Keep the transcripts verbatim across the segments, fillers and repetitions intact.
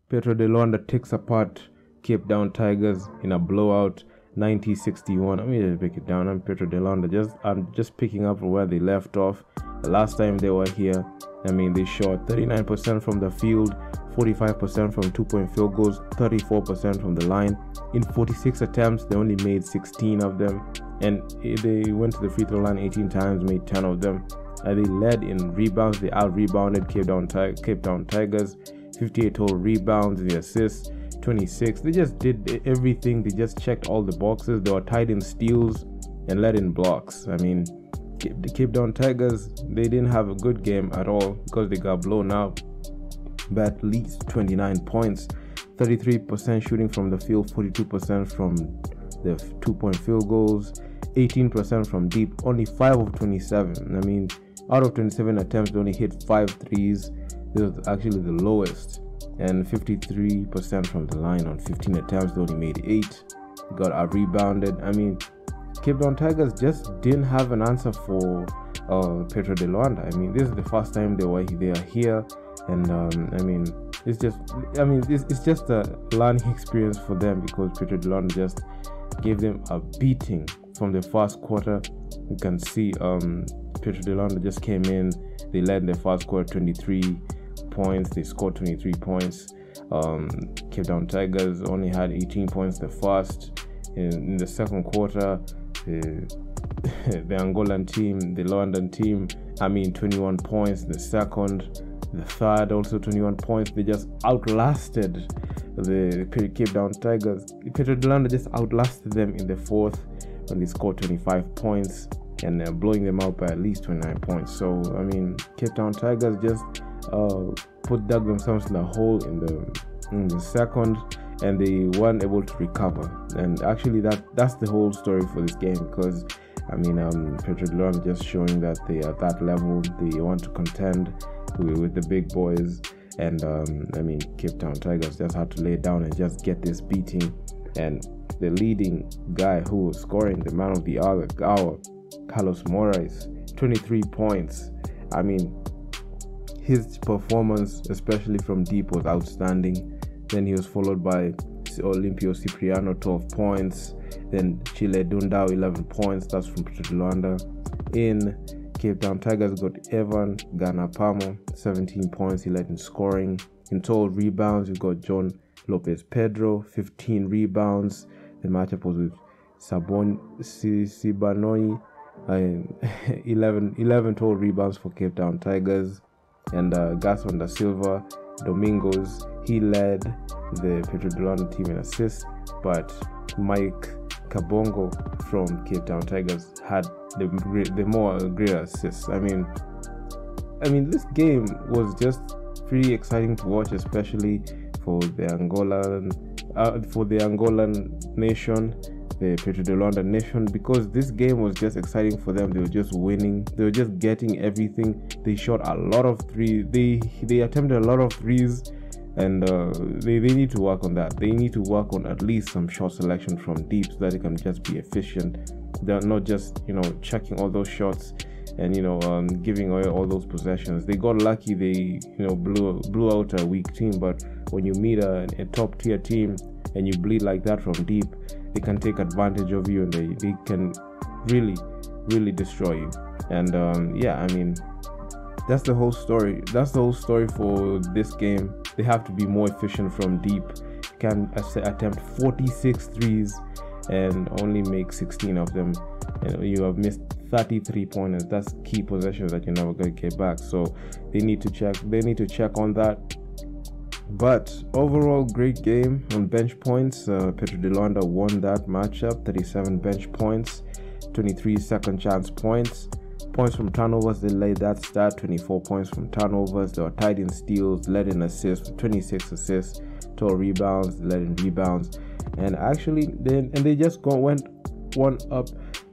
Petro de Luanda takes apart Cape Town Tigers in a blowout, ninety sixty-one. Let me just break it down. I'm Petro de Luanda. Just I'm just picking up where they left off. The last time they were here, I mean, they shot thirty-nine percent from the field, forty-five percent from two-point field goals, thirty-four percent from the line. In forty-six attempts, they only made sixteen of them, and they went to the free throw line eighteen times, made ten of them. Uh, they led in rebounds. They out-rebounded Cape Town, Cape Town Tigers, fifty-eight total rebounds, the assists, twenty-six. They just did everything. They just checked all the boxes. They were tied in steals and led in blocks. I mean, the Cape Town Tigers, they didn't have a good game at all because they got blown out by at least twenty-nine points. thirty-three percent shooting from the field, forty-two percent from the two-point field goals, eighteen percent from deep, only five of twenty-seven. I mean, out of twenty-seven attempts, they only hit five threes. This was actually the lowest. And fifty-three percent from the line on fifteen attempts, they only made eight. They got out rebounded. I mean, Cape Town Tigers just didn't have an answer for uh, Petro de Luanda. I mean, this is the first time they were they are here, and um, I mean, it's just I mean it's, it's just a learning experience for them because Petro de Luanda just gave them a beating from the first quarter. You can see um, Petro de Luanda just came in. They led in the first quarter twenty-three points. They scored twenty-three points. Um, Cape Town Tigers only had eighteen points the first. In, in the second quarter, the, the Angolan team, the Luandan team, I mean, twenty-one points. The second, the third, also twenty-one points. They just outlasted the Cape Town Tigers. Petro de Luanda just outlasted them in the fourth when they scored twenty-five points and uh, blowing them out by at least twenty-nine points. So, I mean, Cape Town Tigers just uh, put dug themselves in a hole in the in the second, and they weren't able to recover. And actually, that that's the whole story for this game, because I mean, um, Petro de Luanda just showing that they are at that level. They want to contend with, with the big boys, and um, I mean, Cape Town Tigers just had to lay down and just get this beating. And the leading guy who was scoring, the man of the hour, hour Carlos Moraes, twenty-three points. I mean, his performance, especially from deep, was outstanding. Then he was followed by Olympio Cipriano, twelve points. Then Chile Dundao, eleven points. That's from Petro de Luanda. In Cape Town Tigers got Evan Ganapamo, seventeen points. He led in scoring. In total rebounds, you got John Lopez Pedro, fifteen rebounds. The matchup was with Sabon Sibanoi, uh, eleven, eleven total rebounds for Cape Town Tigers. And uh, Gaston da Silva Domingos, he led the Petro de Luanda team in assists, but Mike Kabongo from Cape Town Tigers had the the more greater assists. I mean, I mean this game was just pretty exciting to watch, especially for the Angolan, uh, for the Angolan nation, the Petro de Luanda nation, because this game was just exciting for them. They were just winning. They were just getting everything. They shot a lot of threes. They they attempted a lot of threes, and uh, they, they need to work on that. They need to work on at least some shot selection from deep so that they can just be efficient. They're not just, you know, checking all those shots and, you know, um, giving away all those possessions. They got lucky. They, you know, blew blew out a weak team. But when you meet a, a top tier team and you bleed like that from deep, they can take advantage of you, and they, they can really, really destroy you. And um, yeah, I mean, that's the whole story. That's the whole story for this game. They have to be more efficient from deep. You can attempt forty-six threes and only make sixteen of them. You know, you have missed thirty-three pointers. That's key possessions that you're never going to get back. So they need to check. They need to check on that. But overall, great game on bench points. Uh, Petro de Luanda won that matchup. thirty-seven bench points, twenty-three second chance points. Points from turnovers, they laid that stat. twenty-four points from turnovers. They were tied in steals, led in assists, twenty-six assists. Total rebounds, led in rebounds. And actually, they, and they just go, went one up.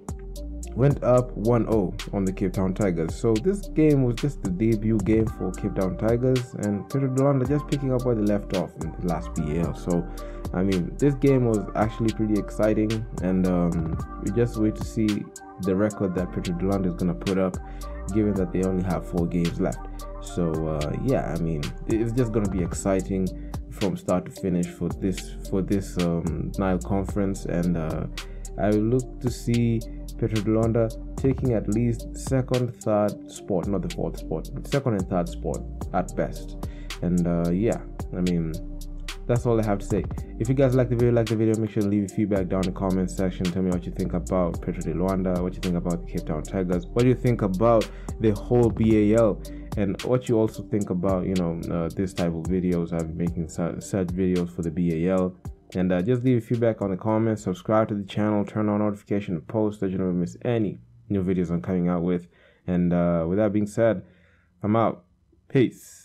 Went up one oh on the Cape Town Tigers. So this game was just the debut game for Cape Town Tigers, and Petro de Luanda just picking up where they left off in the last P L. So, I mean, this game was actually pretty exciting, and um, we just wait to see the record that Petro de Luanda is going to put up, given that they only have four games left. So, uh, yeah, I mean, it's just going to be exciting from start to finish for this for this um, Nile conference, and uh, I look to see Petroleos de Luanda taking at least second, third spot, not the fourth spot, but second and third spot at best. And uh, yeah, I mean, that's all I have to say. If you guys like the video, like the video, make sure to leave your feedback down in the comment section. Tell me what you think about Petroleos de Luanda, what you think about the Cape Town Tigers, what do you think about the whole B A L, and what you also think about, you know, uh, this type of videos. I've been making such, such videos for the B A L. And uh, just leave your feedback on the comments, subscribe to the channel, turn on notification posts so you never miss any new videos I'm coming out with. And uh, with that being said, I'm out. Peace.